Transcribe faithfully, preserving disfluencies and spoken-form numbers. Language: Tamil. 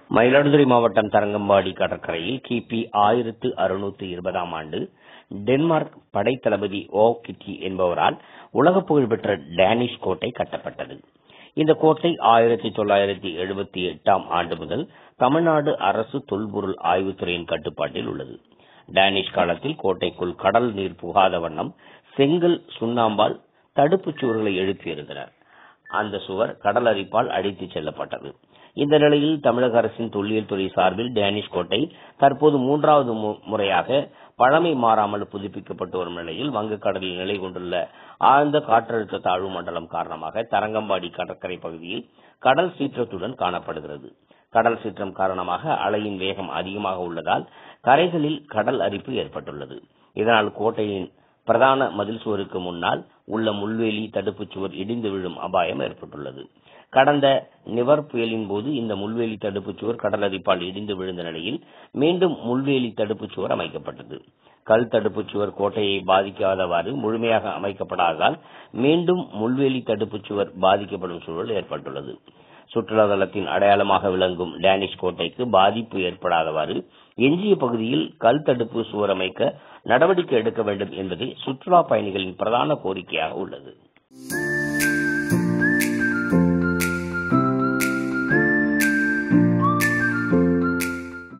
மயிலாடுதுறை மாவட்டம் தரங்கம்பாடி கடற்கரையில் கிபி ஆயிரத்து அறுநூற்று இருபதாம் ஆண்டு டென்மார்க் படைத்தளபதி ஓ கிட்டி என்பவரால் உலக புகழ்பெற்ற டேனிஷ் கோட்டை கட்டப்பட்டது. இந்த கோட்டை ஆயிரத்தி தொள்ளாயிரத்தி எழுபத்தி எட்டாம் ஆண்டு முதல் தமிழ்நாடு அரசு தொல்பொருள் ஆய்வுத்துறையின் கட்டுப்பாட்டில் உள்ளது. டேனிஷ் காலத்தில் கோட்டைக்குள் கடல் நீர் புகாத வண்ணம் செங்கல் சுண்ணாம்பால் தடுப்புச் சுவர்களை எழுப்பியிருந்தனர். அந்த சுவர் கடல் அரிப்பால் அடித்துச் செல்லப்பட்டது. இந்த நிலையில் தமிழக அரசின் தொல்லியல் துறை சார்பில் டேனிஷ் கோட்டை தற்போது மூன்றாவது முறையாக பழமை மாறாமல் புதுப்பிக்கப்பட்டு வரும் நிலையில் வங்கக்கடலில் நிலை கொண்டுள்ள ஆழ்ந்த காற்றழுத்த தாழ்வு மண்டலம் காரணமாக தரங்கம்பாடி கடற்கரை பகுதியில் கடல் சீற்றத்துடன் காணப்படுகிறது. கடல் சீற்றம் காரணமாக அலையின் வேகம் அதிகமாக உள்ளதால் கரைகளில் கடல் அரிப்பு ஏற்பட்டுள்ளது. இதனால் கோட்டையின் பிரதான மதில் சுவருக்கு முன்னால் உள்ள முள்வேலி தடுப்புச் சுவர் இடிந்து விழும் அபாயம் ஏற்பட்டுள்ளது. கடந்த நிவர் புயலின் போது இந்த முள்வேலி தடுப்புச் சுவர் கடல் அரிப்பால் இடிந்து விழுந்த நிலையில் மீண்டும் முள்வேலி தடுப்புச் சுவர் அமைக்கப்பட்டது. கல் தடுப்புச் சுவர் கோட்டையை பாதிக்காதவாறு முழுமையாக அமைக்கப்படாததால் மீண்டும் முள்வேலி தடுப்புச் சுவர் பாதிக்கப்படும் சூழல் ஏற்பட்டுள்ளது. சுற்றுலா தலத்தின் அடையாளமாக விளங்கும் டேனிஷ் கோட்டைக்கு பாதிப்பு ஏற்படாதவாறு எஞ்சிய பகுதியில் கல் தடுப்பு சுவர் அமைக்க நடவடிக்கை எடுக்க வேண்டும் என்பதே சுற்றுலா பயணிகளின் பிரதான கோரிக்கையாக உள்ளது.